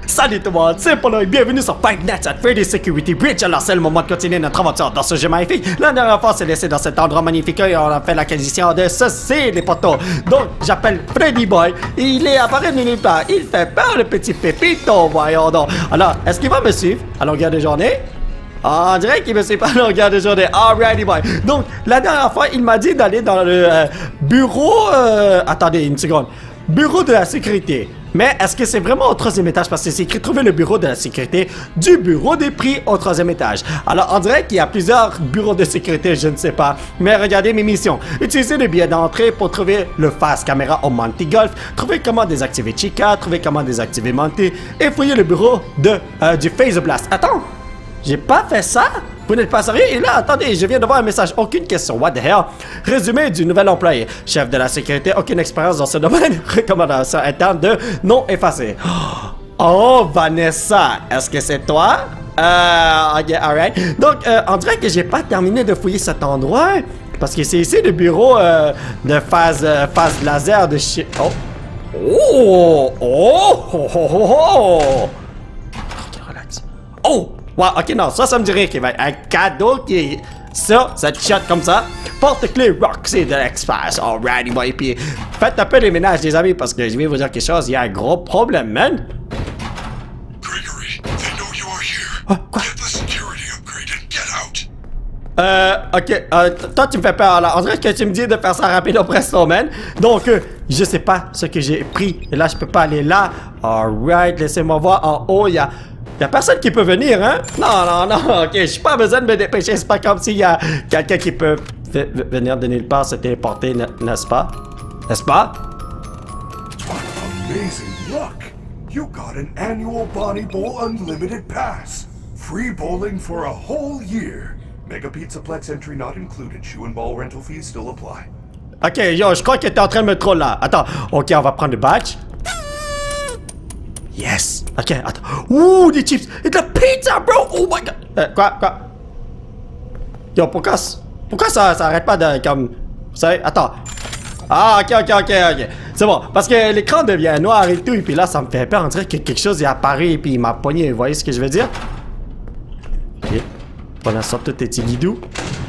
Salut tout le monde, c'est Polo et bienvenue sur Five Nights at Freddy's Security Breach. Alors c'est le moment de continuer notre aventure dans ce jeu magnifique. La dernière fois, on s'est laissé dans cet endroit magnifique et on a fait l'acquisition de ceci, les potos. Donc, j'appelle Freddy Boy. Il est apparu de nulle part. Il fait peur, le petit pépito, voyons donc. Alors, est-ce qu'il va me suivre à longueur de journée? On dirait qu'il me suit pas à longueur de journée. Alrighty boy. Donc, la dernière fois, il m'a dit d'aller dans le bureau... attendez une seconde. Bureau de la sécurité. Mais est-ce que c'est vraiment au 3e étage? Parce que c'est écrit trouver le bureau de la sécurité du bureau des prix au 3e étage. Alors, on dirait qu'il y a plusieurs bureaux de sécurité, je ne sais pas. Mais regardez mes missions. Utilisez le billet d'entrée pour trouver le Fast Camera au Monty Golf. Trouver comment désactiver Chica. Trouver comment désactiver Monty. Et fouiller le bureau du Phase Blast. Attends! J'ai pas fait ça? Vous n'êtes pas sérieux? Et là, attendez, je viens de voir un message. Aucune question. What the hell? Résumé du nouvel employé. Chef de la sécurité, aucune expérience dans ce domaine. Recommandation interne de non effacé. Oh, Vanessa, est-ce que c'est toi? Ok, alright. Donc, on dirait que j'ai pas terminé de fouiller cet endroit. Parce que c'est ici le bureau de phase laser de chez... Oh! Oh! Oh! Oh! Oh! Oh! Ok, relax. Oh! Ouais, ok, non, ça me dirait qu'il va être un cadeau qui est... Ça shot comme ça. Porte-clés Roxy de l'Express. Alrighty, boy. Puis faites un peu les ménages, les amis, parce que je vais vous dire quelque chose. Il y a un gros problème, man. Gregory, they know you are here. Quoi? Get the security upgrade and get out. Ok, toi tu me fais peur là. On dirait que tu me dis de faire ça rapide au presto, man. Donc, je sais pas ce que j'ai pris. Et là, je peux pas aller là. Alright, laissez-moi voir. En haut, il y a personne qui peut venir, hein? Non, ok, j'ai pas besoin de me dépêcher. C'est pas comme s'il y a quelqu'un qui peut venir de nulle part se téléporter, n'est-ce pas? N'est-ce pas? Amazing luck. You got an annual Bonnie Bowl Unlimited Pass. Free bowling for a whole year. Mega Pizzaplex entry not included. Shoe and ball rental fees still apply. Ok, yo, je crois que t'es en train de me troller là. Attends, ok, on va prendre le badge. Yes! Ok, attends. Ouh, des chips! Et de la pizza, bro! Oh my god! Quoi? Yo, pourquoi ça arrête pas de comme... Vous savez? Attends. Ah, ok. C'est bon. Parce que l'écran devient noir et tout. Et puis là, ça me fait peur. On dirait que quelque chose est apparu et puis il m'a pogné. Vous voyez ce que je veux dire? Ok. Pendant ça, tout est guidou.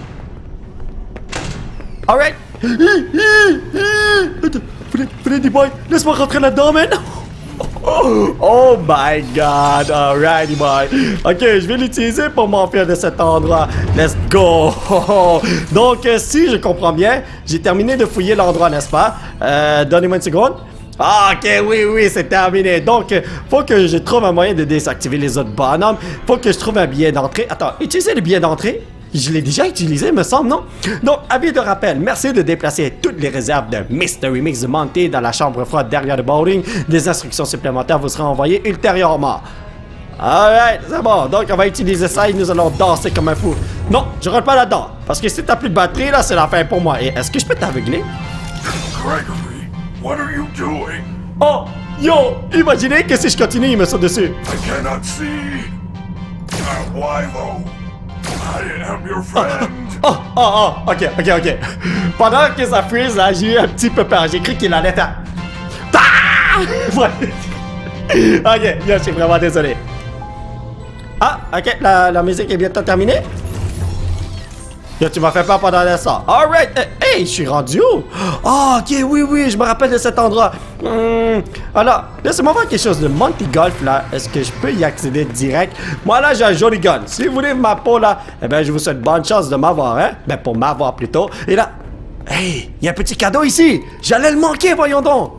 Alright! Attends, Freddy boy, laisse-moi rentrer là-dedans, man! Oh my god, alrighty boy. Ok, je vais l'utiliser pour m'enfuir de cet endroit. Let's go. Donc, si je comprends bien, j'ai terminé de fouiller l'endroit, n'est-ce pas? Donnez-moi une seconde. Ah, ok, oui, c'est terminé. Donc, faut que je trouve un moyen de désactiver les autres bonhommes. Faut que je trouve un billet d'entrée. Attends, utiliser le billet d'entrée? Je l'ai déjà utilisé, me semble, non? Donc, avis de rappel, merci de déplacer toutes les réserves de Mystery Mix de Monty dans la chambre froide derrière le bowling. Des instructions supplémentaires vous seront envoyées ultérieurement. Alright, c'est bon. Donc, on va utiliser ça et nous allons danser comme un fou. Non, je rentre pas là-dedans. Parce que si t'as plus de batterie, là, c'est la fin pour moi. Et est-ce que je peux t'aveugler? Gregory, what are you doing? Oh, yo, imaginez que si je continue, il me saute dessus. I cannot see. Why though? I am your friend. Ok. Pendant que ça freeze, là, j'ai eu un petit peu peur. J'ai cru qu'il allait faire... Ah! Ouais. Ok, yo, je suis vraiment désolé. Ah, ok, la musique est bientôt terminée. Yo, tu m'as fait peur pendant l'instant. Alright, hey, je suis rendu où? Oh, ok, oui, je me rappelle de cet endroit. Alors, laissez-moi voir quelque chose de Monty Golf, là. Est-ce que je peux y accéder direct? Moi, là, j'ai un joli gun. Si vous voulez ma peau, là, eh ben, je vous souhaite bonne chance de m'avoir, hein? Ben, pour m'avoir plutôt. Et là, hey, il y a un petit cadeau ici. J'allais le manquer, voyons donc.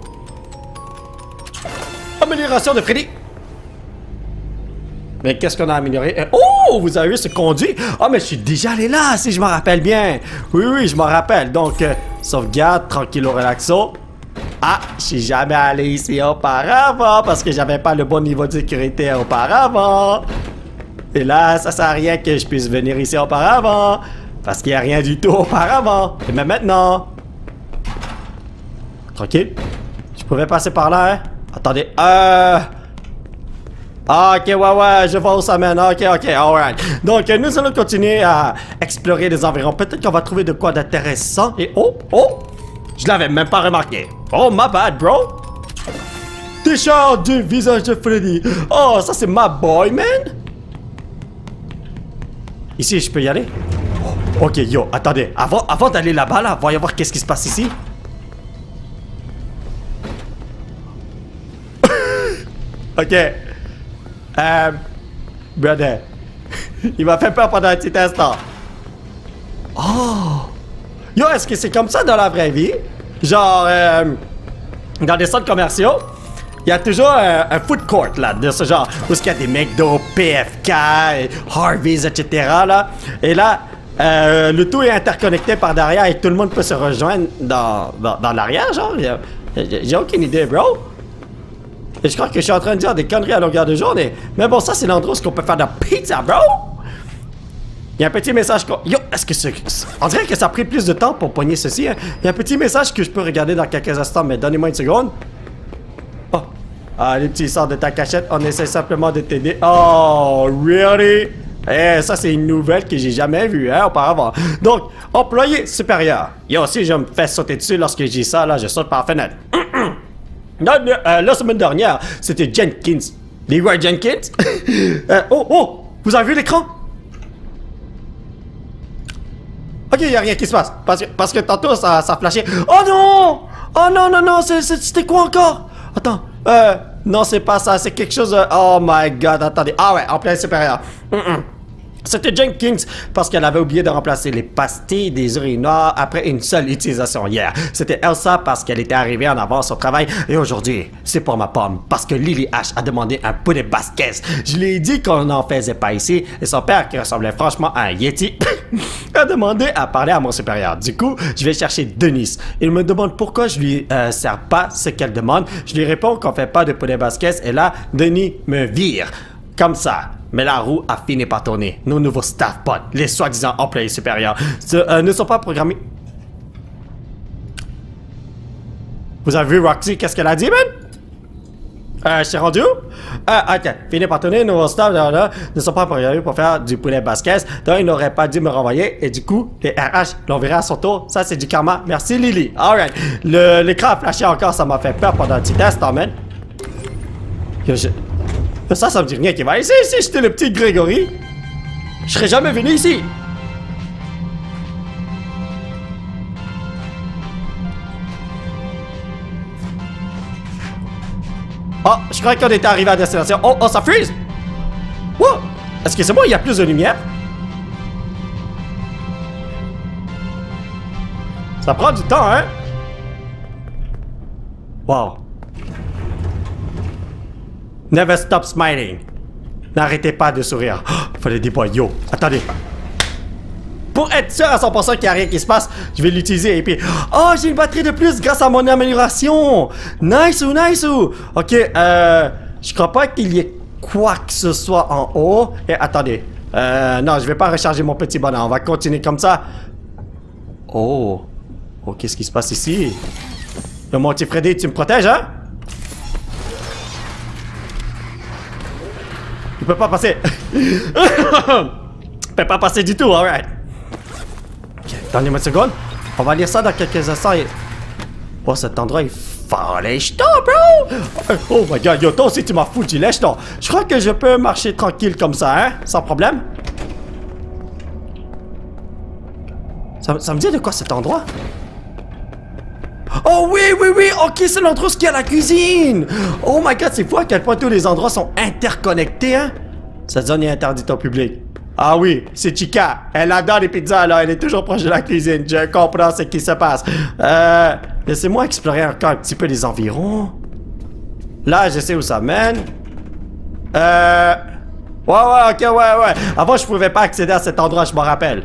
Amélioration de Freddy. Mais qu'est-ce qu'on a amélioré? Oh, vous avez vu ce conduit? Ah, mais je suis déjà allé là, si je me rappelle bien. Oui, je me rappelle. Donc, sauvegarde, tranquillo, relaxo. Ah, je suis jamais allé ici auparavant parce que j'avais pas le bon niveau de sécurité auparavant. Et là, ça sert à rien que je puisse venir ici auparavant parce qu'il n'y a rien du tout auparavant. Et même maintenant. Tranquille. Je pouvais passer par là, hein? Attendez, Ah, ok, ouais, je vois où ça mène. Ok, alright. Donc, nous allons continuer à explorer les environs. Peut-être qu'on va trouver de quoi d'intéressant. Et oh, je l'avais même pas remarqué. Oh, my bad, bro. Déchire du visage de Freddy. Oh, ça c'est ma boy, man. Ici, je peux y aller? Ok, yo, attendez. Avant d'aller là-bas, là, voyons voir qu'est-ce qui se passe ici. Ok. Brother. Il m'a fait peur pendant un petit instant. Oh! Yo, est-ce que c'est comme ça dans la vraie vie? Genre, dans des centres commerciaux, il y a toujours un food court, là, de ce genre, où il y a des McDo, PFK, Harvey's, etc., là. Et là, le tout est interconnecté par derrière et tout le monde peut se rejoindre dans l'arrière, genre. J'ai aucune idée, bro. Et je crois que je suis en train de dire des conneries à longueur de journée. Mais bon, ça, c'est l'endroit où on peut faire de la pizza, bro. Il y a un petit message... Yo, est-ce que c'est... On dirait que ça a pris plus de temps pour pogner ceci. Hein? Il y a un petit message que je peux regarder dans quelques instants, mais donnez-moi une seconde. Oh. Ah, les petits sorts de ta cachette, on essaie simplement de t'aider. Oh, really? Eh, ça, c'est une nouvelle que j'ai jamais vue, hein, auparavant. Donc, employé supérieur. Yo, si je me fais sauter dessus lorsque je dis ça, là, je saute par la fenêtre. La semaine dernière, c'était Jenkins. Leroy Jenkins? Oh! Vous avez vu l'écran? Ok, il n'y a rien qui se passe. Parce que tantôt, ça flashait. Oh non! Oh non, c'était quoi encore? Attends, non, c'est pas ça, c'est quelque chose de... Oh my god, attendez. Ah ouais, en plein supérieur. C'était Jenkins parce qu'elle avait oublié de remplacer les pastilles des urinoirs après une seule utilisation hier. C'était Elsa parce qu'elle était arrivée en avance au travail. Et aujourd'hui, c'est pour ma pomme parce que Lily H a demandé un poulet basquez. Je lui ai dit qu'on n'en faisait pas ici. Et son père, qui ressemblait franchement à un Yeti, a demandé à parler à mon supérieur. Du coup, je vais chercher Denise. Il me demande pourquoi je lui sers pas ce qu'elle demande. Je lui réponds qu'on fait pas de poulet basquez. Et là, Denis me vire. Comme ça. Mais la roue a fini par tourner. Nos nouveaux staff bots, les soi-disant employés supérieurs, ne sont pas programmés. Vous avez vu Roxy, qu'est-ce qu'elle a dit, man? Je suis rendu où? Ok, fini par tourner, nos nouveaux staff ne sont pas programmés pour faire du poulet basquez, donc ils n'auraient pas dû me renvoyer, et du coup, les RH l'enverraient à son tour. Ça, c'est du karma. Merci, Lily. Alright. L'écran a flashé encore, ça m'a fait peur pendant un petit instant, man. Ça me dit rien qui va ici. Si j'étais le petit Grégory, je serais jamais venu ici. Oh, je croyais qu'on était arrivé à destination. Oh, ça freeze. Wow. Est-ce que c'est moi, il y a plus de lumière? Ça prend du temps, hein? Wow. Never stop smiling. N'arrêtez pas de sourire. Oh, fallait des boys. Yo, attendez. Pour être sûr à 100% qu'il n'y a rien qui se passe, je vais l'utiliser et puis... Oh, j'ai une batterie de plus grâce à mon amélioration. Nice ou nice ou... Ok, je crois pas qu'il y ait quoi que ce soit en haut. Et attendez. Non, je vais pas recharger mon petit bonhomme. On va continuer comme ça. Oh. Oh, qu'est-ce qui se passe ici? Yo, mon petit Freddy, tu me protèges, hein? Il peut pas passer. Il peut pas passer du tout, alright. Ok, donnez-moi une seconde. On va lire ça dans quelques instants. Oh, cet endroit est fallait jeton, bro. Oh my god, yo, toi aussi tu m'as foutu les jetons. Je crois que je peux marcher tranquille comme ça, hein, sans problème. Ça me dit de quoi cet endroit? Oh oui, ok, c'est l'endroit où il y a la cuisine. Oh my god, c'est fou à quel point tous les endroits sont interconnectés, hein. Cette zone est interdite au public. Ah oui, c'est Chica. Elle adore les pizzas, là. Elle est toujours proche de la cuisine. Je comprends ce qui se passe. Laissez-moi explorer encore un petit peu les environs. Là, je sais où ça mène. Ouais, ok, ouais. Avant, je pouvais pas accéder à cet endroit, je m'en rappelle.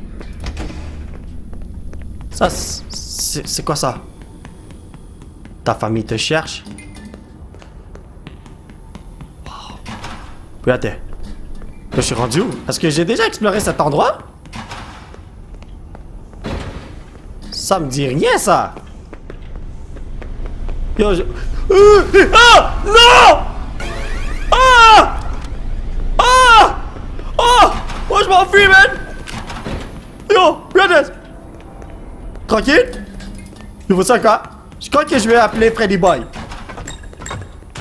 Ça, c'est quoi ça? Ta famille te cherche? Wow. Regardez. Je suis rendu où? Est-ce que j'ai déjà exploré cet endroit? Ça me dit rien, ça! Yo, je... Ah! Non! Ah! Ah! Oh! Oh, je m'enfuis, man! Yo, regardez! Tranquille? Je vous sais quoi? Je crois que je vais appeler Freddy Boy.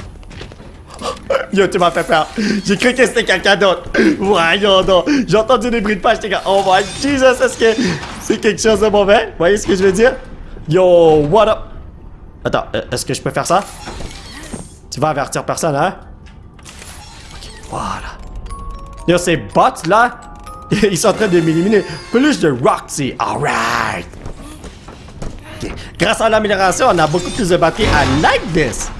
Yo, tu m'as fait peur. J'ai cru que c'était quelqu'un d'autre. Voyons donc. J'ai entendu des bruits de pas, j'étais comme, oh my Jesus, est-ce que c'est quelque chose de mauvais? Vous voyez ce que je veux dire? Yo, what up? Attends, est-ce que je peux faire ça? Tu vas avertir personne, hein? Ok, voilà. Yo, ces bots, là, ils sont en train de m'éliminer. Plus de Roxy. Alright. Okay. Grâce à l'amélioration, on a beaucoup plus de batterie. I like this.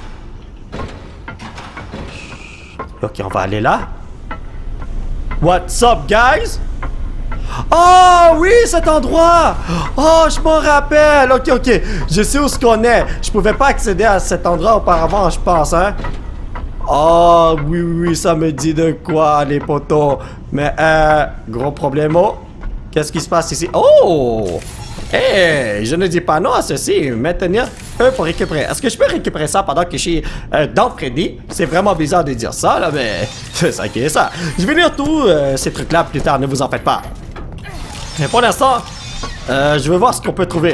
Ok, on va aller là. What's up, guys? Oh, oui, cet endroit. Oh, je m'en rappelle. Ok, ok. Je sais où ce qu'on est. Je pouvais pas accéder à cet endroit auparavant, je pense, hein? Oh, oui, oui, ça me dit de quoi, les potos. Mais, gros problème. Qu'est-ce qui se passe ici? Oh! Hey, je ne dis pas non à ceci. Maintenir eux pour récupérer. Est-ce que je peux récupérer ça pendant que je suis dans Freddy? C'est vraiment bizarre de dire ça, là, mais c'est ça qui est ça. Je vais lire tous ces trucs-là plus tard, ne vous en faites pas. Mais pour l'instant, je veux voir ce qu'on peut trouver.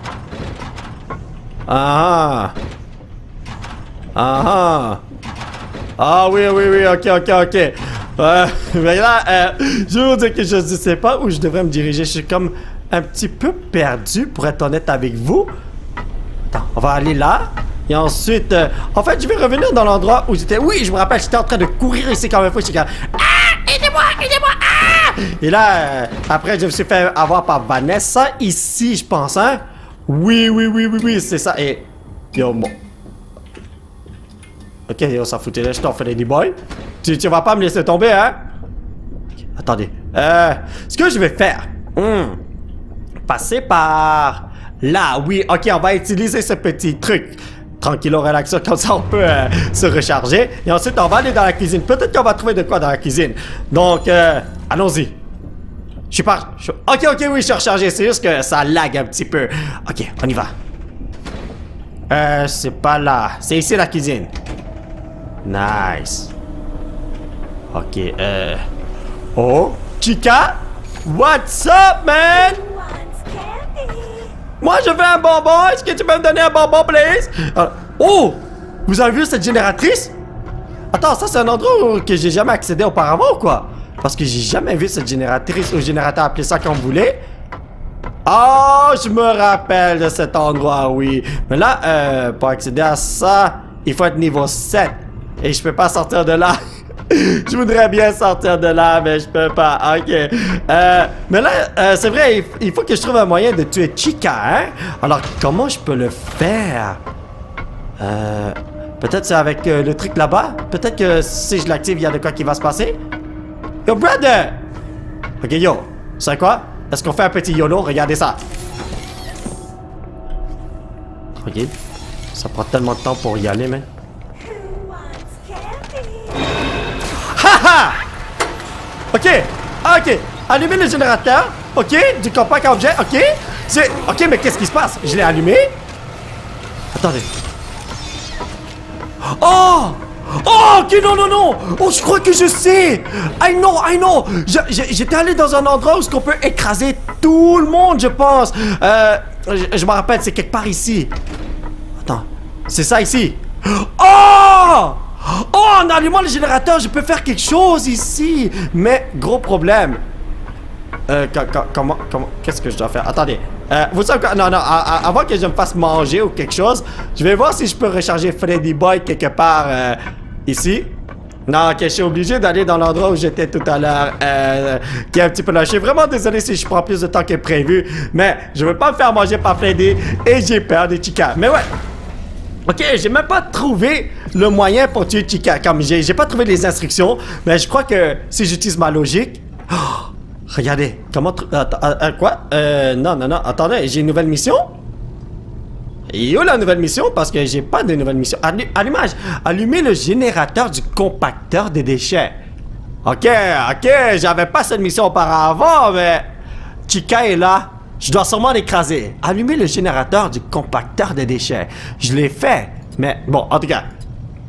Ah ah. Ah oui, oui, oui, ok, ok, ok. Mais là, je veux vous dire que je ne sais pas où je devrais me diriger. Je suis comme un petit peu perdu, pour être honnête avec vous. Attends, on va aller là. Et ensuite, en fait, je vais revenir dans l'endroit où j'étais. Oui, je me rappelle, j'étais en train de courir ici quand même. J'étais comme, ah, aidez-moi, aidez-moi, ah! Et là, après, je me suis fait avoir par Vanessa ici, je pense, hein. Oui, oui, oui, oui, oui, c'est ça. Et, yo, bon. Ok, yo, ça foutait là, je t'en fais des boys. Tu vas pas me laisser tomber, hein? Okay, attendez. Ce que je vais faire. Passer par là. Oui, ok, on va utiliser ce petit truc. Tranquillo, relaxo, comme ça on peut se recharger. Et ensuite, on va aller dans la cuisine. Peut-être qu'on va trouver de quoi dans la cuisine. Donc, allons-y. Je suis pas... Ok, ok, oui, je suis rechargé. C'est juste que ça lag un petit peu. Ok, on y va. C'est pas là. C'est ici la cuisine. Nice. Ok, oh, Chica? What's up, man? Moi, je veux un bonbon. Est-ce que tu peux me donner un bonbon, please? Oh! Vous avez vu cette génératrice? Attends, ça, c'est un endroit que j'ai jamais accédé auparavant ou quoi? Parce que j'ai jamais vu cette génératrice ou générateur, appelez ça comme vous voulez. Oh, je me rappelle de cet endroit, oui. Mais là, pour accéder à ça, il faut être niveau 7. Et je peux pas sortir de là. Je voudrais bien sortir de là, mais je peux pas. Ok. Mais là, c'est vrai, il faut que je trouve un moyen de tuer Chica, hein? Alors, comment je peux le faire? Peut-être c'est avec le truc là-bas? Peut-être que si je l'active, il y a de quoi qui va se passer? Yo, brother! Ok, yo. Vous savez quoi? Est-ce qu'on fait un petit YOLO? Regardez ça. Ok. Ça prend tellement de temps pour y aller, man. Haha! Ok, ok. Allumer le générateur. Ok, du compact objet. Ok. C'est. Ok, mais qu'est-ce qui se passe? Je l'ai allumé. Attendez. Oh! Oh, ok, non, non, non. Oh, je crois que je sais. I know. J'étais allé dans un endroit où on peut écraser tout le monde, je pense. Je me rappelle, c'est quelque part ici. Attends, c'est ça ici. Oh! Oh, en allumant le générateur, je peux faire quelque chose ici. Mais, gros problème. Comment, qu'est-ce que je dois faire? Attendez. Vous savez quoi? Non, avant que je me fasse manger ou quelque chose, je vais voir si je peux recharger Freddy Boy quelque part ici. Non, ok, je suis obligé d'aller dans l'endroit où j'étais tout à l'heure, qui est un petit peu là. Je suis vraiment désolé si je prends plus de temps que prévu, mais je veux pas me faire manger par Freddy et j'ai peur de Chica. Mais ouais. Ok, j'ai même pas trouvé le moyen pour tuer Chica. Comme j'ai pas trouvé les instructions, mais je crois que si j'utilise ma logique... Oh, regardez, comment... quoi? Non, attendez, j'ai une nouvelle mission? Et où la nouvelle mission? Parce que j'ai pas de nouvelle mission. Allumage. Allumer le générateur du compacteur des déchets. Ok, j'avais pas cette mission auparavant, mais... Chica est là. Je dois sûrement l'écraser. Allumer le générateur du compacteur de déchets. Je l'ai fait. Mais bon, en tout cas.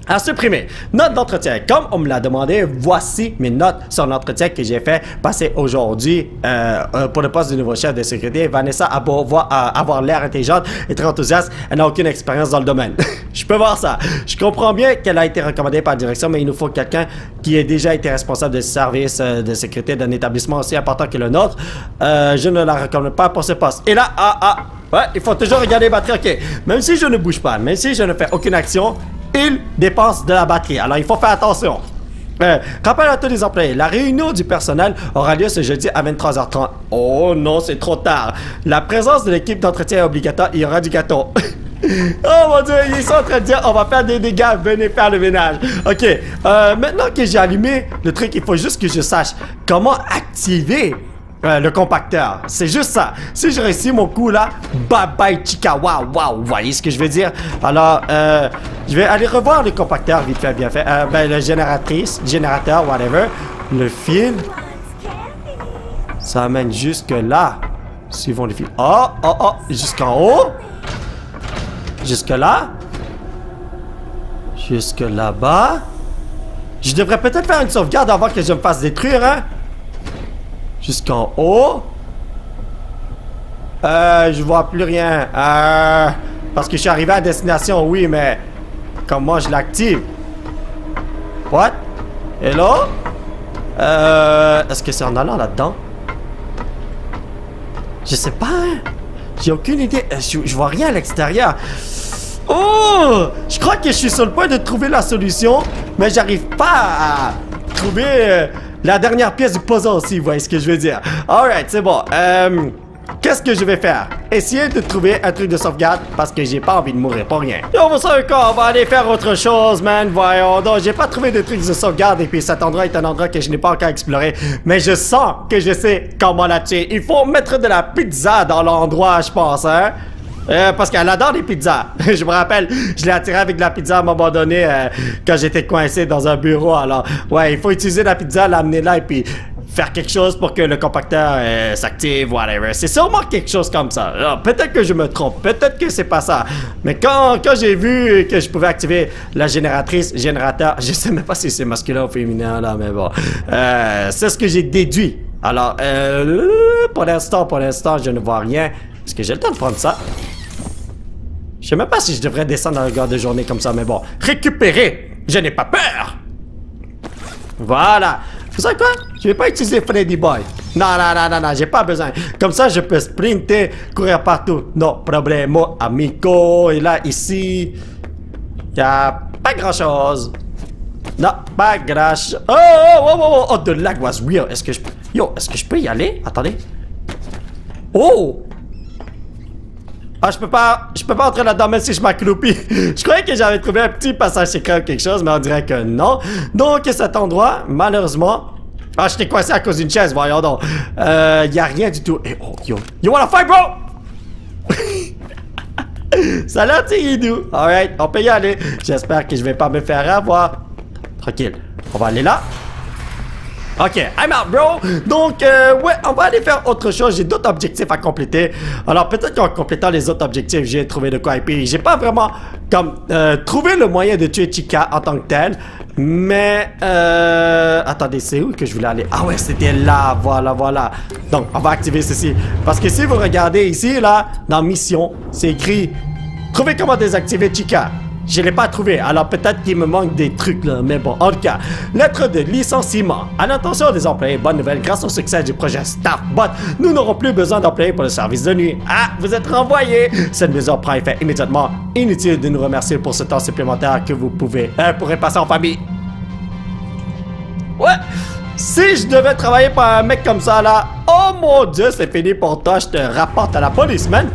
À supprimer. Note d'entretien. Comme on me l'a demandé, voici mes notes sur l'entretien que j'ai fait passer aujourd'hui pour le poste du nouveau chef de sécurité. Vanessa a beau avoir l'air intelligente et très enthousiaste, elle n'a aucune expérience dans le domaine. Je peux voir ça. Je comprends bien qu'elle a été recommandée par la direction, mais il nous faut quelqu'un qui ait déjà été responsable de service de sécurité d'un établissement aussi important que le nôtre. Je ne la recommande pas pour ce poste. Et là, ouais, il faut toujours regarder les batteries. Ok, même si je ne bouge pas, même si je ne fais aucune action, il dépense de la batterie. Alors, il faut faire attention. Rappel à tous les employés, la réunion du personnel aura lieu ce jeudi à 23h30. Oh non, c'est trop tard. La présence de l'équipe d'entretien est obligatoire. Il y aura du gâteau. Oh mon dieu, ils sont en train de dire on va faire des dégâts, venez faire le ménage. Ok, maintenant que j'ai allumé le truc, il faut juste que je sache comment activer le compacteur. C'est juste ça. Si je réussis mon coup là, bye bye chica, waouh, vous voyez ce que je veux dire? Alors, je vais aller revoir le compacteur vite fait, bien fait. Ben, le générateur, whatever. Le fil. Ça amène jusque là. Suivons le fil. Oh, jusqu'en haut. Jusque là. Jusque là-bas. Je devrais peut-être faire une sauvegarde avant que je me fasse détruire, hein? Jusqu'en haut. Je vois plus rien. Parce que je suis arrivé à destination, oui, mais comment je l'active? What? Hello? Est-ce que c'est en allant là-dedans? Je sais pas, hein? J'ai aucune idée. Je vois rien à l'extérieur. Oh! Je crois que je suis sur le point de trouver la solution, mais j'arrive pas à trouver la dernière pièce du puzzle aussi, vous voyez ce que je veux dire. Alright, c'est bon. Qu'est-ce que je vais faire? Essayer de trouver un truc de sauvegarde parce que j'ai pas envie de mourir pour rien. Et vous savez quoi? On va aller faire autre chose, man. Voyons donc. J'ai pas trouvé de trucs de sauvegarde et puis cet endroit est un endroit que je n'ai pas encore exploré. Mais je sens que je sais comment la tuer. Il faut mettre de la pizza dans l'endroit, je pense, hein? Parce qu'elle adore les pizzas. Je me rappelle, je l'ai attiré avec de la pizza à un moment donné quand j'étais coincé dans un bureau. Alors, ouais, il faut utiliser la pizza, l'amener là et puis faire quelque chose pour que le compacteur s'active, whatever. C'est sûrement quelque chose comme ça. Peut-être que je me trompe, peut-être que c'est pas ça. Mais quand j'ai vu que je pouvais activer la générateur, je sais même pas si c'est masculin ou féminin là, mais bon. C'est ce que j'ai déduit. Alors, pour l'instant, je ne vois rien. Est-ce que j'ai le temps de prendre ça? Je sais même pas si je devrais descendre dans le regard de journée comme ça, mais bon. Récupérer! Je n'ai pas peur! Voilà. Vous savez quoi? Je vais pas utiliser Freddy Boy. Non, j'ai pas besoin. Comme ça, je peux sprinter, courir partout. No problemo, amico. Et là, ici, y a pas grand-chose. Non, pas grand-chose. Oh, the lag was real. Est-ce que je peux y aller? Attendez. Oh! Ah, je peux pas entrer là-dedans même si je m'accroupis. Je croyais que j'avais trouvé un petit passage secret ou quelque chose, mais on dirait que non. Donc, cet endroit, malheureusement... Ah, je t'ai coincé à cause d'une chaise, voyons donc. Y a rien du tout. Et oh, yo. You wanna fight, bro? Ça a l'air tiré. Alright, on peut y aller. J'espère que je vais pas me faire avoir. Tranquille. On va aller là. Ok, I'm out, bro. Donc, ouais, on va aller faire autre chose. J'ai d'autres objectifs à compléter. Alors, peut-être qu'en complétant les autres objectifs, j'ai trouvé de quoi. Et puis, j'ai pas vraiment, comme, trouvé le moyen de tuer Chica en tant que tel. Mais, attendez, c'est où que je voulais aller? Ah ouais, c'était là, voilà. Donc, on va activer ceci. Parce que si vous regardez ici, là, dans Mission, c'est écrit « Trouvez comment désactiver Chica ». Je l'ai pas trouvé, alors peut-être qu'il me manque des trucs là, mais bon, en tout cas, lettre de licenciement. À l'intention des employés, bonne nouvelle, grâce au succès du projet StaffBot, nous n'aurons plus besoin d'employés pour le service de nuit. Ah, vous êtes renvoyés. Cette mesure prend effet immédiatement. Inutile de nous remercier pour ce temps supplémentaire que vous pourrez passer en famille. Ouais, si je devais travailler pour un mec comme ça là, oh mon dieu, c'est fini pour toi, je te rapporte à la police, man.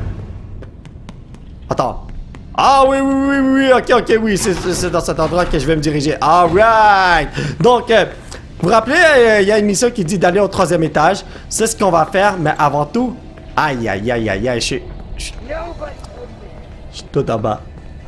Attends. Ah oui, ok, oui, c'est dans cet endroit que je vais me diriger. Alright! Donc, vous vous rappelez, il y a une mission qui dit d'aller au 3e étage. C'est ce qu'on va faire, mais avant tout... Aïe, je suis tout en bas.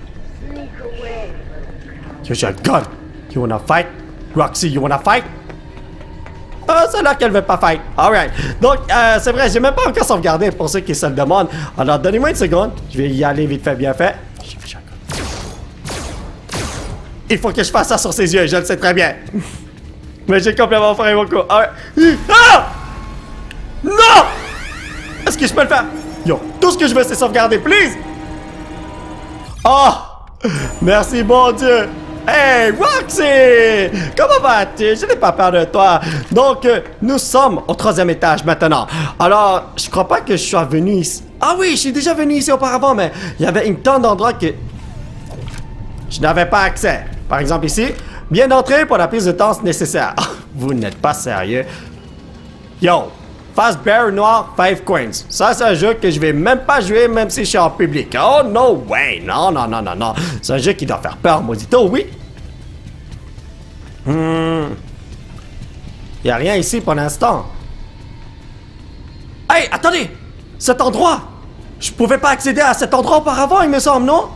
Yo, j'ai un gun! You wanna fight? Roxy, you wanna fight? Ah, c'est là qu'elle veut pas fight. Alright. Donc, c'est vrai, j'ai même pas encore sauvegardé pour ceux qui se le demandent. Alors, donnez-moi une seconde. Je vais y aller vite fait, bien fait. Il faut que je fasse ça sur ses yeux, je le sais très bien. Mais j'ai complètement foiré mon coup. Ah! Non! Est-ce que je peux le faire? Yo, tout ce que je veux, c'est sauvegarder, please! Oh! Merci, bon Dieu! Hey, Roxy! Comment vas-tu? Je n'ai pas peur de toi. Donc, nous sommes au 3e étage maintenant. Alors, je crois pas que je sois venu ici. Ah oui, je suis déjà venu ici auparavant, mais il y avait une tonne d'endroits que je n'avais pas accès. Par exemple ici, bien d'entrée pour la prise de temps nécessaire. Vous n'êtes pas sérieux. Yo, Fazbear Noir 5 coins. Ça, c'est un jeu que je vais même pas jouer même si je suis en public. Oh, no way. Non, non, non, non, non. C'est un jeu qui doit faire peur, maudito, oui. Il y a rien ici pour l'instant. Hey, attendez. Cet endroit. Je pouvais pas accéder à cet endroit auparavant, il me semble, non?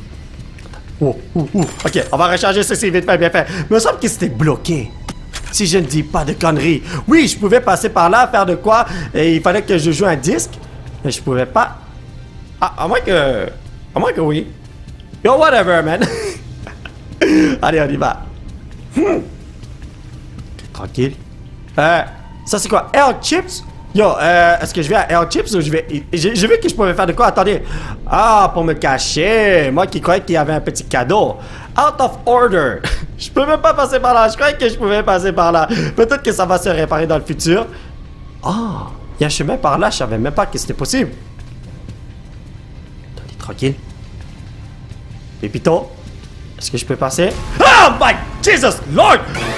Ok, on va recharger ceci vite fait, bien fait. Il me semble que c'était bloqué. Si je ne dis pas de conneries. Oui, je pouvais passer par là, faire de quoi, et il fallait que je joue un disque. Mais je pouvais pas. Ah, à moins que oui. Yo, whatever, man. Allez, on y va. Tranquille. Ça c'est quoi? Air Chips? Yo, est-ce que je vais à Air Chips ou je vais... J'ai vu que je pouvais faire de quoi? Attendez. Ah, pour me cacher. Moi qui croyais qu'il y avait un petit cadeau. Out of order. Je peux même pas passer par là. Je croyais que je pouvais passer par là. Peut-être que ça va se réparer dans le futur. Ah, il y a un chemin par là. Je savais même pas que c'était possible. Attendez, tranquille. Pépito. Est-ce que je peux passer? Oh my Jesus Lord!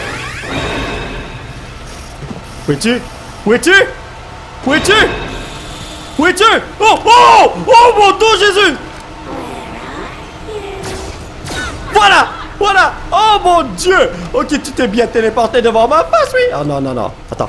Où es-tu? Où es-tu? Où es-tu? Où es-tu? Oh! Oh! Oh mon Dieu Jésus! Voilà! Voilà! Oh mon Dieu! Ok, tu t'es bien téléporté devant ma face, oui! Oh non, non, non. Attends.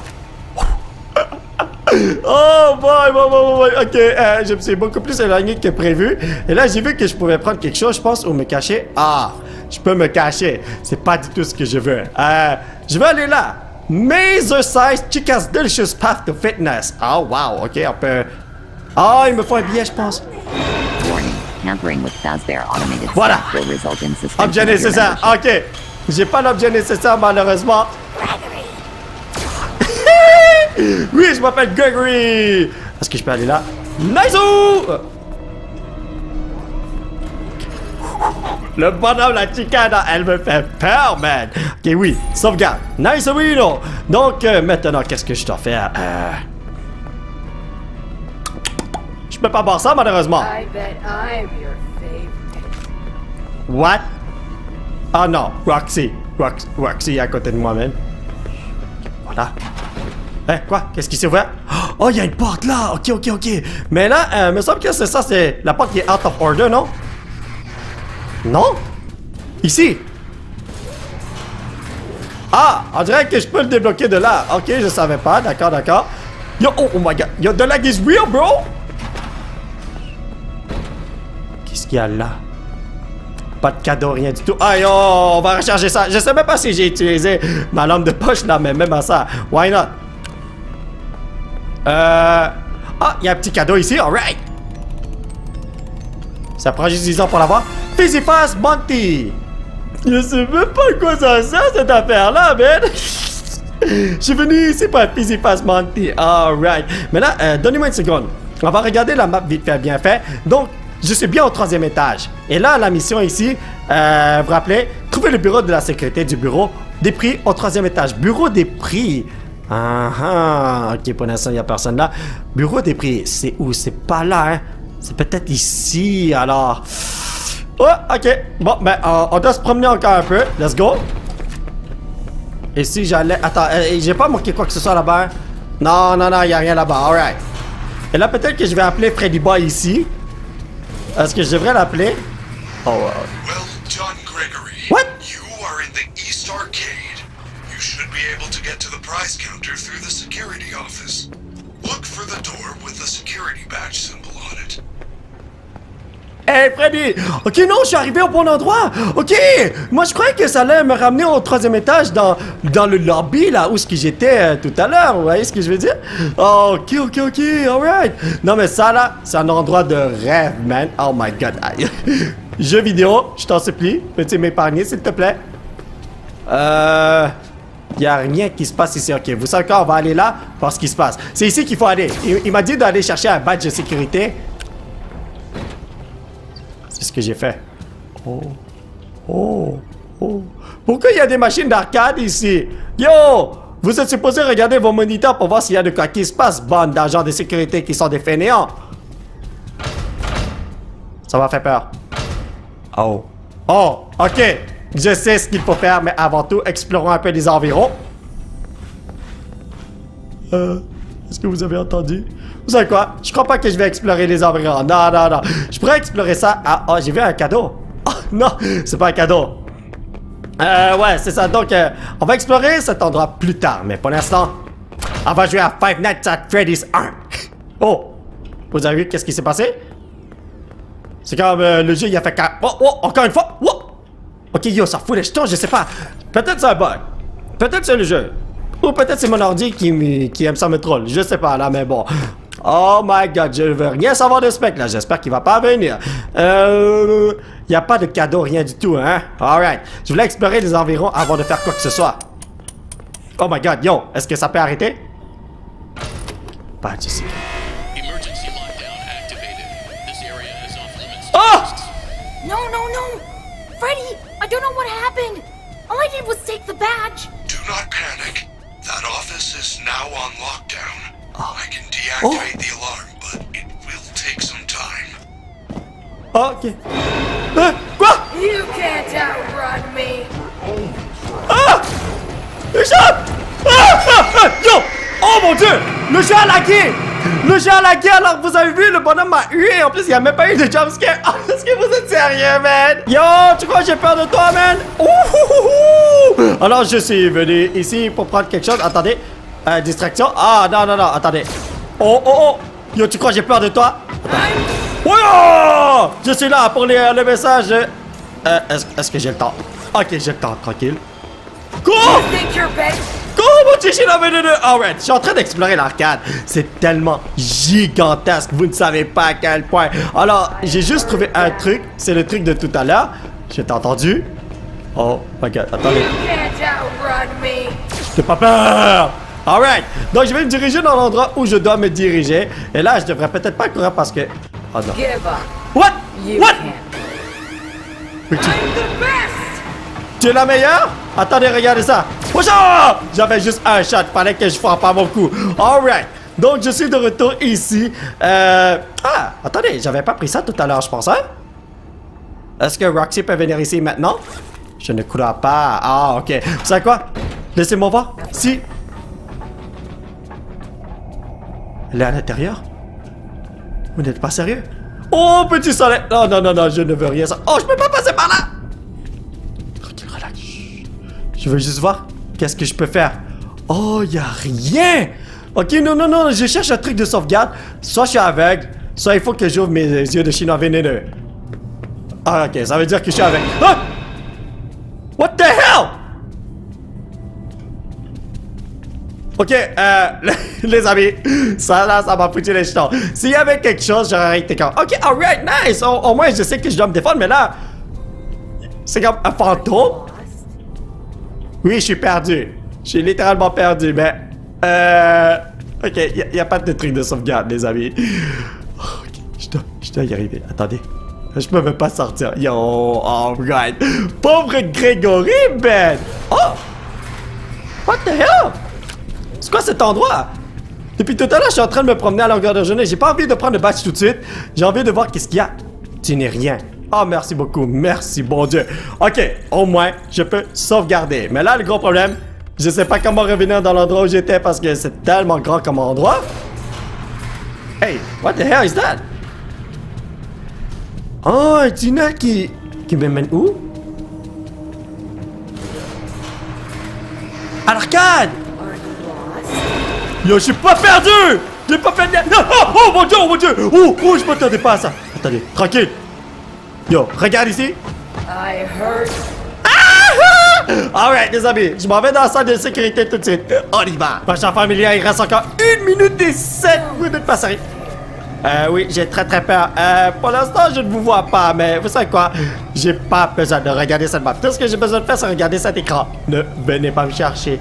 Oh boy, boy, boy, boy. Ok, je me suis beaucoup plus éloigné que prévu. Et là, j'ai vu que je pouvais prendre quelque chose, je pense, ou me cacher. Ah! Je peux me cacher. C'est pas du tout ce que je veux. Je vais aller là. Mazer Size Chica's Delicious Path to Fitness. Oh wow, ok, on peut... Oh, il me faut un billet, je pense. Voilà. Objet nécessaire, ok. J'ai pas l'objet nécessaire, malheureusement. Oui, je m'appelle Gregory. Est-ce que je peux aller là? Nice! Le bonhomme, la chicane, elle me fait peur, man. Ok, oui, sauvegarde. Nice, oui, non. Donc, maintenant, qu'est-ce que je dois faire? Je peux pas boire ça, malheureusement. What? Ah non, Roxy. Roxy est à côté de moi, man. Voilà. Quoi? Qu'est-ce qui s'est ouvert? Oh, il y a une porte là. Ok, ok, ok. Mais là, il me semble que c'est ça, c'est la porte qui est out of order, non? Non? Ici? Ah! On dirait que je peux le débloquer de là. Ok, je savais pas. D'accord, d'accord. Yo, oh my god. Yo, the lag is real, bro! Qu'est-ce qu'il y a là? Pas de cadeau, rien du tout. Ah, yo, on va recharger ça. Je sais même pas si j'ai utilisé ma lampe de poche là, mais même à ça. Why not? Ah, il y a un petit cadeau ici. Alright! Ça prend juste 10 ans pour l'avoir. Fizzy Fast Monty! Je sais même pas à quoi ça sert cette affaire-là, man! Je suis venu ici pour Fizzy Fast Monty. Alright. Mais là, donnez-moi une seconde. On va regarder la map vite fait, bien fait. Donc, je suis bien au 3e étage. Et là, la mission ici, vous vous rappelez, trouver le bureau de la sécurité du bureau des prix au 3e étage. Bureau des prix. Ok, pour l'instant, il n'y a personne là. Bureau des prix, c'est où? C'est pas là, hein? C'est peut-être ici, alors... Oh, ok. Bon, ben, on doit se promener encore un peu. Let's go. Et si j'allais... Attends, j'ai pas manqué quoi que ce soit là-bas? Non, non, non, il n'y a rien là-bas. Alright. Et là, peut-être que je vais appeler Freddy Boy ici. Est-ce que je devrais l'appeler? Oh, Well done, Gregory. What? You are in the East Arcade. You should be able to get to the prize counter through the security office. Look for the door with the security badge symbol on it. Hey Freddy! Ok, non, je suis arrivé au bon endroit! Ok! Moi, je croyais que ça allait me ramener au 3e étage dans le lobby, là, où j'étais tout à l'heure. Vous voyez ce que je veux dire? Oh, ok, ok, ok, alright! Non, mais ça, là, c'est un endroit de rêve, man. Oh my god. Jeux vidéo, je t'en supplie. Peux-tu m'épargner, s'il te plaît? Y a rien qui se passe ici. Ok, vous savez quoi? On va aller là, voir ce qui se passe. C'est ici qu'il faut aller. Il m'a dit d'aller chercher un badge de sécurité. C'est ce que j'ai fait. Oh. Oh. Oh. Pourquoi il y a des machines d'arcade ici? Yo! Vous êtes supposé regarder vos moniteurs pour voir s'il y a de quoi qui se passe, bande d'agents de sécurité qui sont des fainéants. Ça m'a fait peur. Oh. Oh, ok. Je sais ce qu'il faut faire, mais avant tout, explorons un peu les environs. Est-ce que vous avez entendu? Vous savez quoi? Je crois pas que je vais explorer les environs. Non, non, non. Je pourrais explorer ça à... Oh, j'ai vu un cadeau. Oh, non, c'est pas un cadeau. Ouais, c'est ça. Donc, on va explorer cet endroit plus tard. Mais pour l'instant, on va jouer à Five Nights at Freddy's 1. Oh! Vous avez vu qu'est-ce qui s'est passé? C'est comme le jeu, il a fait... Oh, oh, encore une fois! Oh! Ok, yo, ça fout les jetons, je sais pas. Peut-être c'est un bug. Peut-être c'est le jeu. Ou peut-être c'est mon ordi qui aime ça me troll. Je sais pas, là, mais bon. Oh my god, je veux rien savoir de ce mec, là. J'espère qu'il va pas venir. Y a pas de cadeau, rien du tout, hein? Alright. Je voulais explorer les environs avant de faire quoi que ce soit. Oh my god, yo, est-ce que ça peut arrêter? Pas d'ici. Oh! No, no, no! Freddy, I don't know what happened. All I did was take the badge. Do not panic. That office is now on lockdown. I can deactivate the alarm, but it will take some time. Ok. Quoi? You can't outrun me. Ah! Le chat! Yo! Oh mon dieu! Le chat a lagué! Le chat a lagué alors que vous avez vu, le bonhomme m'a hué. En plus, il n'y a même pas eu de jumpscare. Oh, est-ce que vous êtes sérieux, man? Yo, tu crois que j'ai peur de toi, man? Ouh! Alors, je suis venu ici pour prendre quelque chose. Attendez. Distraction. Ah, non, non, non, attendez. Oh, oh, oh! Yo, tu crois que j'ai peur de toi? Oh! Je suis là pour lire le message. Est-ce que j'ai le temps? Ok, j'ai le temps, tranquille. Cours! Comment tu es Alright, je suis en train d'explorer l'arcade. C'est tellement gigantesque, vous ne savez pas à quel point. Alors, j'ai juste trouvé un truc. C'est le truc de tout à l'heure. J'ai entendu? Oh my god, attendez. J'ai pas peur! Alright, donc je vais me diriger dans l'endroit où je dois me diriger. Et là, je devrais peut-être pas courir parce que... Oh non. What? What? Tu es la meilleure? Attendez, regardez ça. J'avais juste un shot, fallait que je frappe pas mon coup. Alright. Donc, je suis de retour ici. Ah, attendez, j'avais pas pris ça tout à l'heure, je pense, hein? Est-ce que Roxy peut venir ici maintenant? Je ne crois pas. Ah, ok. Vous savez quoi? Laissez-moi voir. Si. Elle est à l'intérieur? Vous n'êtes pas sérieux? Oh, petit soleil. Non, non, non, non, je ne veux rien ça. Oh, je peux pas passer par là. Tranquille, relax. Je veux juste voir qu'est-ce que je peux faire. Oh, y a rien. Ok, non, non, non, je cherche un truc de sauvegarde. Soit je suis aveugle, soit il faut que j'ouvre mes yeux de chinois vénéneux. Ah, ok, ça veut dire que je suis aveugle. Ah! What the hell? Ok, les amis, ça là, ça m'a foutu les jetons. S'il y avait quelque chose, j'aurais été comme, ok, alright, nice. Au moins, je sais que je dois me défendre, mais là, c'est comme un fantôme. Oui, je suis perdu. Je suis littéralement perdu, mais... Ok, il n'y a pas de truc de sauvegarde, les amis. Ok, je dois y arriver. Attendez. Je peux même pas sortir. Yo, alright. Pauvre Grégory, man. Oh! What the hell? C'est quoi cet endroit? Depuis tout à l'heure, je suis en train de me promener à longueur de journée. J'ai pas envie de prendre le badge tout de suite. J'ai envie de voir qu'est-ce qu'il y a. Tu n'es rien. Oh, merci beaucoup. Merci, bon Dieu. Ok, au moins, je peux sauvegarder. Mais là, le gros problème, je sais pas comment revenir dans l'endroit où j'étais parce que c'est tellement grand comme endroit. Hey, what the hell is that? Oh, un tunnel qui me mène où? À l'arcade! Yo, je suis pas perdu! J'ai pas perdu! Oh mon dieu, oh mon dieu! Oh, je m'attendais pas à ça! Attendez, tranquille! Yo, regarde ici! Alright, les amis, je m'en vais dans la salle de sécurité tout de suite. On y va! Ma chère familiale, il reste encore 1 minute et 7 minutes pas sérieux. Oui, j'ai très très peur. Pour l'instant, je ne vous vois pas, mais vous savez quoi? J'ai pas besoin de regarder cette map. Tout ce que j'ai besoin de faire, c'est regarder cet écran. Ne venez pas me chercher.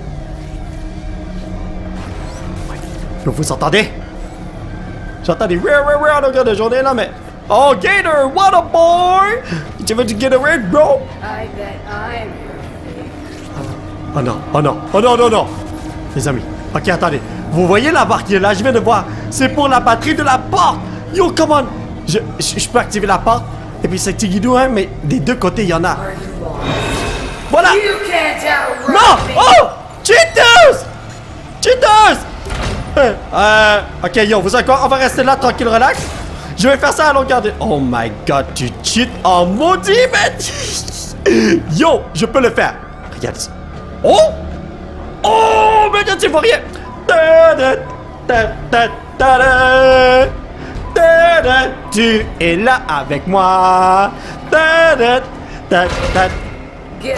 Vous entendez? J'entends des à longueur de journée là, mais... Oh, Gator, what a boy! Tu veux du Gatorade, bro? I bet I'm Oh non, oh non, oh non, non, non! Les amis, ok, attendez. Vous voyez la barre qui est là? Je viens de voir. C'est pour la batterie de la porte! Yo, come on! Je peux activer la porte? Et puis c'est Tigidou, hein, mais des deux côtés, il y en a. Voilà! You can't outrun Non! me. Oh! Cheaters! Cheaters! Ok, yo, vous savez quoi? On va rester là, tranquille, relax. Je vais faire ça à longueur de... Oh my god, tu cheats en maudit, man! Yo, je peux le faire. Regarde ça. Oh! Oh, mais tu vois rien! Tu es là avec moi. Give up.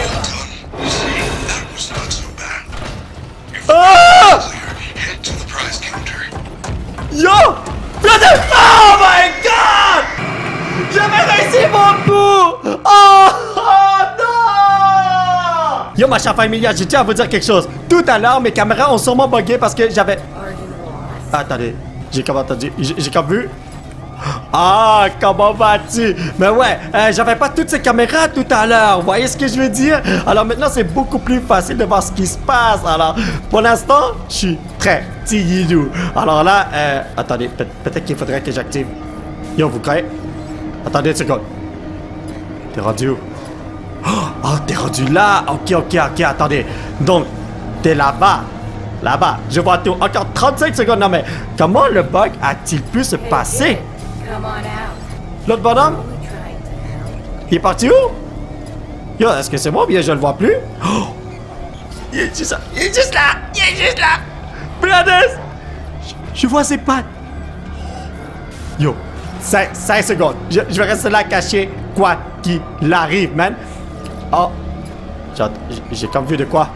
Ah! Head to the prize counter. Yo! Flatter! Oh my god! J'avais réussi mon coup! Oh! Oh non! Yo, ma chère familiale, je tiens à vous dire quelque chose. Tout à l'heure, mes caméras ont sûrement bugué parce que j'avais... Attendez, j'ai comme entendu... J'ai comme vu... Ah, comment vas-tu? Mais ouais, j'avais pas toutes ces caméras tout à l'heure. Vous voyez ce que je veux dire? Alors maintenant, c'est beaucoup plus facile de voir ce qui se passe. Alors, pour l'instant, je suis très timide. Alors là, attendez, peut-être qu'il faudrait que j'active. Yo, vous croyez? Attendez une seconde. T'es rendu où? Oh, t'es rendu là? Ok, attendez. Donc, t'es là-bas. Là-bas, je vois tout. Encore 35 secondes. Non, mais comment le bug a-t-il pu se passer? Come on out. L'autre bonhomme? Only trying to help. Il est parti où? Yo, est-ce que c'est moi ou bien je le vois plus? Oh! Il est juste là! Il est juste là! Il est juste là! Brothers! Je vois ses pattes! Yo! 5 secondes! Je vais rester là caché, quoi qu'il arrive, man! Oh! J'ai comme vu de quoi?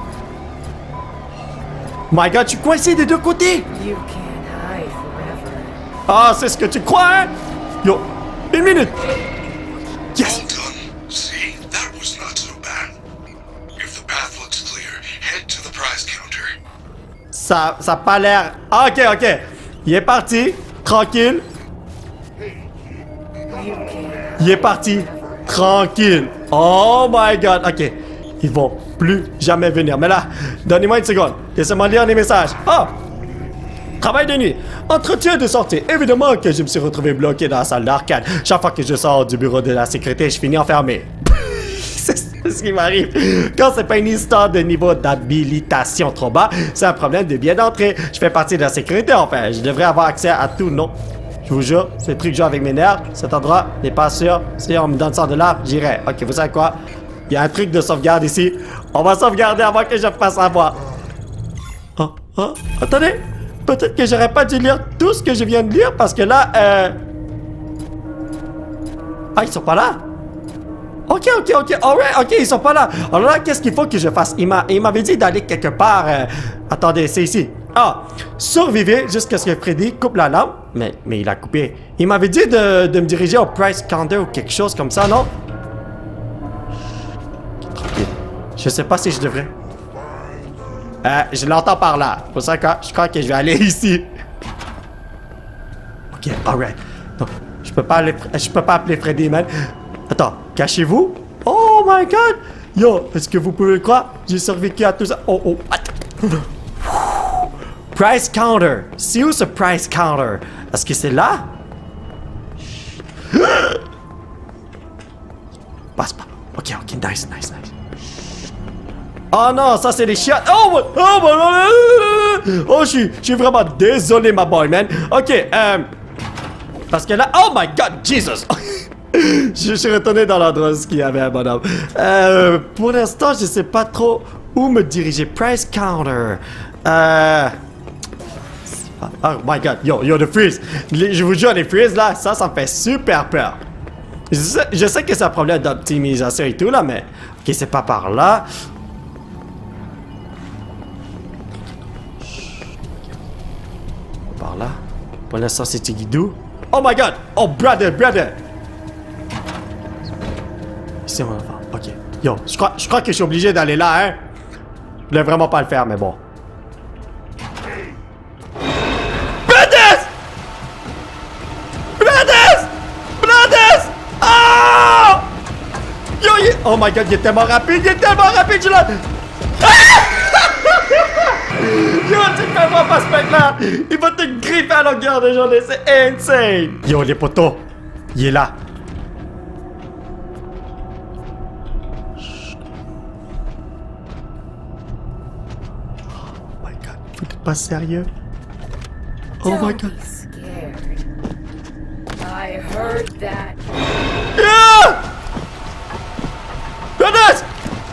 My god, je suis coincé des deux côtés! You can't hide forever. Ah, c'est ce que tu crois, hein? Yo! 1 minute! Yes! Well done. See, that was not so bad. If the path looks clear, head to the prize counter. Ça a pas l'air... Ah, ok. Il est parti. Tranquille. Il est parti. Tranquille. Oh my god. Ok. Ils vont plus jamais venir. Mais là, donnez-moi une seconde. Laissez-moi lire les messages. Oh! Travail de nuit. Entretien de sortie. Évidemment que je me suis retrouvé bloqué dans la salle d'arcade. Chaque fois que je sors du bureau de la sécurité, je finis enfermé. C'est ce qui m'arrive. Quand c'est pas une histoire de niveau d'habilitation trop bas, c'est un problème de bien d'entrée. Je fais partie de la sécurité, enfin. Je devrais avoir accès à tout, non? Je vous jure, ce truc joue avec mes nerfs. Cet endroit n'est pas sûr. Si on me donne 100 $, j'irai. Ok, vous savez quoi? Il y a un truc de sauvegarde ici. On va sauvegarder avant que je fasse avoir. Oh, attendez. Peut-être que j'aurais pas dû lire tout ce que je viens de lire parce que là, Ah, ils sont pas là? Ok, alright, ok, ils sont pas là. Alors là, qu'est-ce qu'il faut que je fasse? Il m'avait dit d'aller quelque part. Attendez, c'est ici. Ah, survivez jusqu'à ce que Freddy coupe la lampe. Mais il a coupé. Il m'avait dit de me diriger au price counter ou quelque chose comme ça, non? Tranquille. Je sais pas si je devrais. Je l'entends par là. Pour ça que je crois que je vais aller ici. Ok, alright. Non, je peux pas appeler Freddy, man. Attends, cachez-vous. Oh my god. Yo, est-ce que vous pouvez le croire? J'ai survécu à tout ça. Oh, attends. Price counter. C'est où ce price counter? Est-ce que c'est là? Passe pas. Ok, nice. Oh non, ça c'est des chiottes. Oh, je suis vraiment désolé, ma boy, man. Ok, parce que là, oh my god, Jesus. Je suis retourné dans l'endroit où il y avait un bonhomme. Pour l'instant, je sais pas trop où me diriger. Price counter. Oh my god, yo, the freeze. Je vous jure, les freeze là, ça me fait super peur. Je sais que c'est un problème d'optimisation et tout là, mais ok, c'est pas par là. Pour l'instant, c'est Tigidou. Oh my god! Oh, brother! Ici, mon enfant. Ok. Yo, je crois que je suis obligé d'aller là, hein? Je voulais vraiment pas le faire, mais bon. Brothers! Oh! Yo, oh my god, il est tellement rapide, je l'ai... Yo, tu fais moi pas ce mec-là! Il va te griffer à longueur de journée, c'est insane! Yo, les potos, il est là. Oh my god, faut être pas sérieux. Oh my god. I heard that. Yeah! Brothers!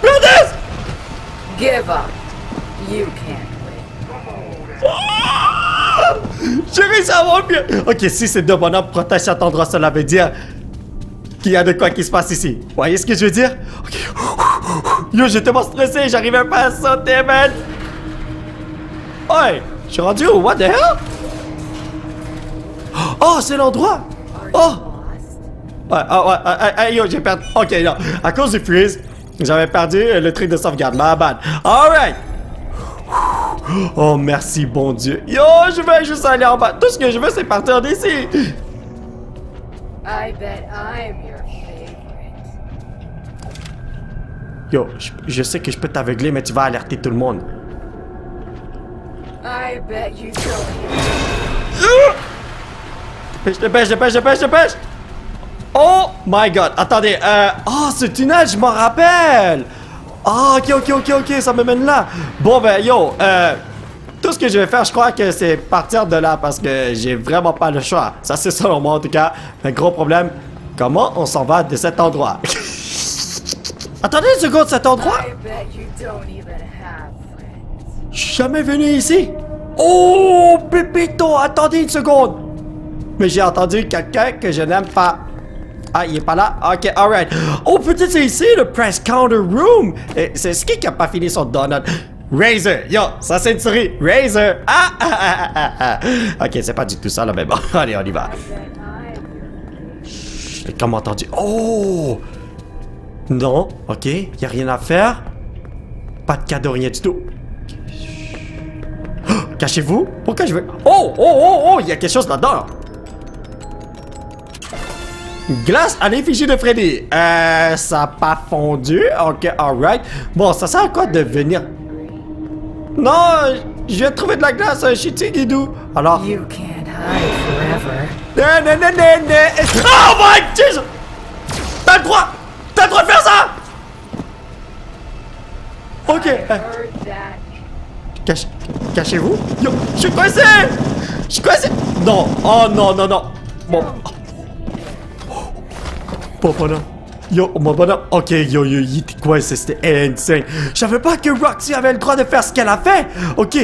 Give up. You can't win. J'ai réussi à avoir bien. Ok, si ces deux bonhommes protègent cet endroit, cela veut dire qu'il y a de quoi qui se passe ici. Vous voyez ce que je veux dire? Ok. Yo, j'étais tellement stressé, j'arrivais pas à sauter, man. Ouais, je suis rendu où? What the hell? Oh, c'est l'endroit! Oh! Ouais, yo, j'ai perdu. Ok, non. À cause du freeze, j'avais perdu le truc de sauvegarde. My bad. Alright! Oh, merci, bon Dieu. Yo, je vais juste aller en bas. Tout ce que je veux, c'est partir d'ici. I bet I'm your favorite. Yo, je sais que je peux t'aveugler, mais tu vas alerter tout le monde. I bet you don't. Dépêche! Oh my god, attendez, oh, ce tunnel, je m'en rappelle! Ah, ok, ça me mène là. Bon, ben, yo, tout ce que je vais faire, je crois que c'est partir de là parce que j'ai vraiment pas le choix. Ça, c'est selon moi, en tout cas. Un gros problème, comment on s'en va de cet endroit? Attendez une seconde, cet endroit? Je suis jamais venu ici. Oh, Pépito, attendez une seconde. Mais j'ai entendu quelqu'un que je n'aime pas. Ah, il est pas là? Ok, alright. Oh, peut-être c'est ici, le Press Counter Room. C'est ce qui a pas fini son donut. Razer, yo, ça c'est une souris. Razer. Ok, c'est pas du tout ça, là, mais bon. Allez, on y va. J'ai comme entendu. Oh! Non, ok, y a rien à faire. Pas de cadeau, rien du tout. Oh, cachez-vous? Pourquoi je veux... Oh, il y a quelque chose là-dedans. Glace à l'effigie de Freddy. Ça a pas fondu. Ok, alright. Bon, ça sert à quoi de venir... Non, je viens de trouver de la glace chez Tigidou. Alors... You can't hide forever. Non. Oh my Jesus! T'as le droit de faire ça! Ok. Cachez-vous. Yo, je suis coincé! Non. Oh non. Bon. Bon bonhomme. Yo, mon bonhomme. Ok, yo, il était coincé, c'était insane. Je savais pas que Roxy avait le droit de faire ce qu'elle a fait. Ok.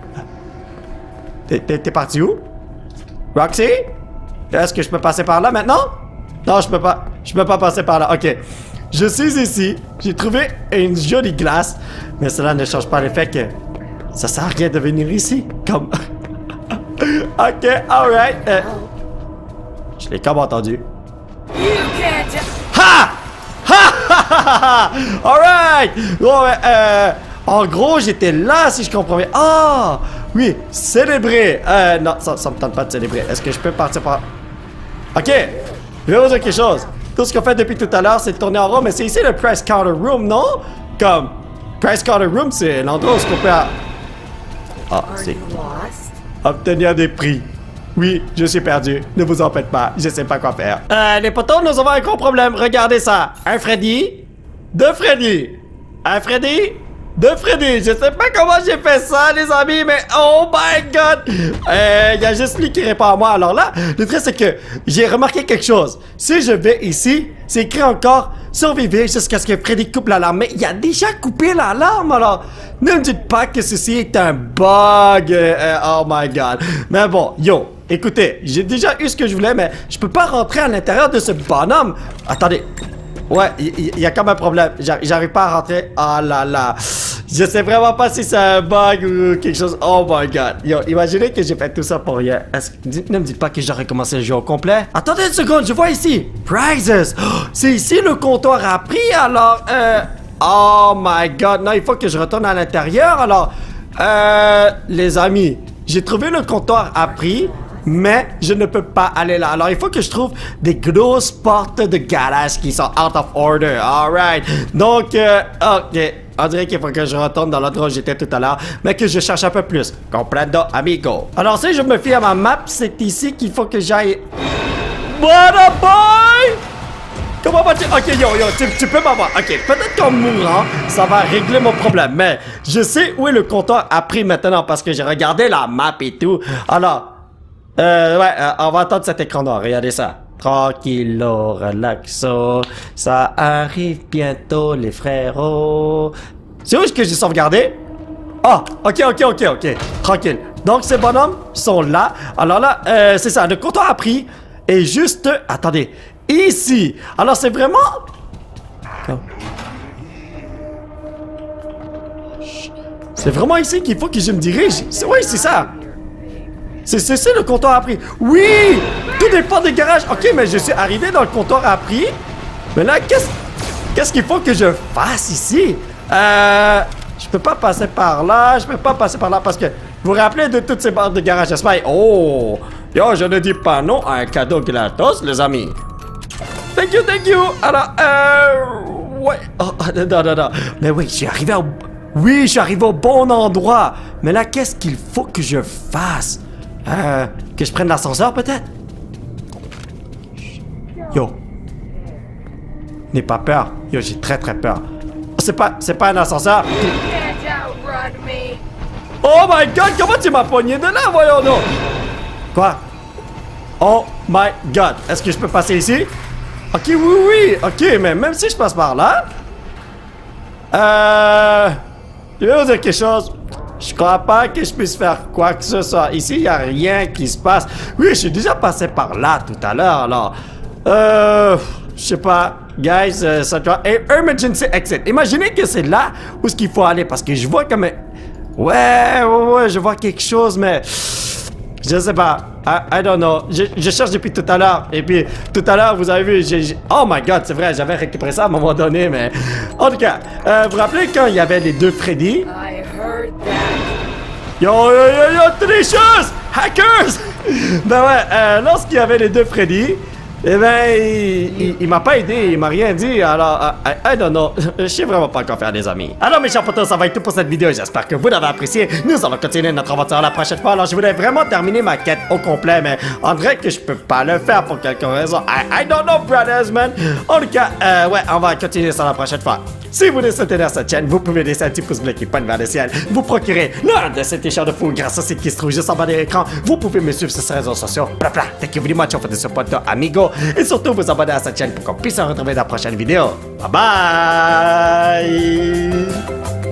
T'es parti où? Roxy? Est-ce que je peux passer par là maintenant? Non, je peux pas. Je peux pas passer par là. Ok. Je suis ici. J'ai trouvé une jolie glace. Mais cela ne change pas le fait que ça sert à rien de venir ici. Comme... ok, alright. Je l'ai comme entendu. Ha! Alright! En gros, j'étais là si je comprends bien. Ah! Oui, célébrer. Non, ça me tente pas de célébrer. Est-ce que je peux partir par... Ok, je vais vous dire quelque chose. Tout ce qu'on fait depuis tout à l'heure, c'est de tourner en rond, mais c'est ici le Press Counter Room, non? Comme, Press Counter Room, c'est l'endroit où on peut... Ah, c'est... Obtenir des prix. Oui, je suis perdu. Ne vous en faites pas. Je sais pas quoi faire. Les potos, nous avons un gros problème. Regardez ça. Un Freddy. Deux Freddy. Un Freddy. Deux Freddy. Je sais pas comment j'ai fait ça, les amis, mais oh my god. Il y a juste lui qui répond à moi. Alors là, le truc, c'est que j'ai remarqué quelque chose. Si je vais ici, c'est écrit encore survivre jusqu'à ce que Freddy coupe l'alarme. Mais il a déjà coupé l'alarme, alors ne me dites pas que ceci est un bug. Oh my god. Mais bon, yo. Écoutez, j'ai déjà eu ce que je voulais, mais je peux pas rentrer à l'intérieur de ce bonhomme. Attendez. Ouais, il y a comme un problème. J'arrive pas à rentrer. Ah là là. Je sais vraiment pas si c'est un bug ou quelque chose. Oh my god. Yo, imaginez que j'ai fait tout ça pour rien. Ne me dites pas que j'ai recommencé le jeu au complet. Attendez une seconde, je vois ici. Prizes. Oh, c'est ici le comptoir à prix, alors... Oh my god. Non, il faut que je retourne à l'intérieur, alors... les amis, j'ai trouvé le comptoir à prix, mais je ne peux pas aller là. Alors, il faut que je trouve des grosses portes de garage qui sont out of order. Alright. Donc, ok. On dirait qu'il faut que je retourne dans l'endroit où j'étais tout à l'heure, mais que je cherche un peu plus. Comprendo, amigo. Alors, si je me fie à ma map, c'est ici qu'il faut que j'aille... What up, boy? Comment vas-tu? Ok, yo, tu peux m'avoir. Ok, peut-être qu'en mourant, ça va régler mon problème. Mais je sais où est le comptoir à prix maintenant parce que j'ai regardé la map et tout. Alors, on va attendre cet écran noir. Regardez ça. Tranquillo, relaxo. Ça arrive bientôt, les frérots. C'est où est-ce que j'ai sauvegardé? Ah, ok. Tranquille. Donc, ces bonhommes sont là. Alors là, c'est ça. Le comptoir à prix est juste... Attendez. Ici. Alors, c'est vraiment... C'est vraiment ici qu'il faut que je me dirige. Oui, c'est ça. C'est le comptoir à prix. Oui! Tout dépend des garages. Ok, mais je suis arrivé dans le comptoir à prix. Mais là, qu'est-ce qu'il faut que je fasse ici? Je peux pas passer par là. Je peux pas passer par là parce que... Vous vous rappelez de toutes ces barres de garage, n'est-ce pas? Oh! Yo, je ne dis pas non à un cadeau gratos, les amis. Thank you. Alors, ouais. Oh, non. Mais oui, je suis arrivé au... Oui, je suis arrivé au bon endroit. Mais là, qu'est-ce qu'il faut que je fasse? Que je prenne l'ascenseur, peut-être? Yo. N'aie pas peur. Yo, j'ai très peur. C'est pas un ascenseur. Oh my god, comment tu m'as pogné de là, voyons donc? Quoi? Oh my god. Est-ce que je peux passer ici? Ok, oui. Ok, mais même si je passe par là... Je vais vous dire quelque chose. Je crois pas que je puisse faire quoi que ce soit. Ici, il n'y a rien qui se passe. Oui, je suis déjà passé par là tout à l'heure, alors... je sais pas. Guys, ça doit... Emergency exit. Imaginez que c'est là où ce qu'il faut aller, parce que je vois comme... Ouais, je vois quelque chose, mais... Je sais pas. I don't know. Je cherche depuis tout à l'heure. Et puis, tout à l'heure, vous avez vu, oh my god, c'est vrai, j'avais récupéré ça à un moment donné, mais... En tout cas, vous vous rappelez quand il y avait les deux Freddy? Yo, tricheuse! Hackers! Ben ouais, lorsqu'il y avait les deux Freddy, eh ben, il m'a pas aidé, il m'a rien dit, alors, I don't know. Je sais vraiment pas quoi faire, les amis. Alors, mes chers potos, ça va être tout pour cette vidéo, j'espère que vous l'avez apprécié. Nous allons continuer notre aventure la prochaine fois, alors je voulais vraiment terminer ma quête au complet, mais on dirait que je peux pas le faire pour quelque raison. I don't know, brothers, man. En tout cas, ouais, on va continuer ça la prochaine fois. Si vous voulez soutenir cette chaîne, vous pouvez laisser un petit pouce bleu qui pointe vers le ciel. Vous procurez l'un de ces t-shirts de fou grâce au site qui se trouve juste en bas de l'écran. Vous pouvez me suivre sur ces réseaux sociaux. Thank you very much for the support, amigo. Et surtout, vous abonner à cette chaîne pour qu'on puisse se retrouver dans la prochaine vidéo. Bye bye!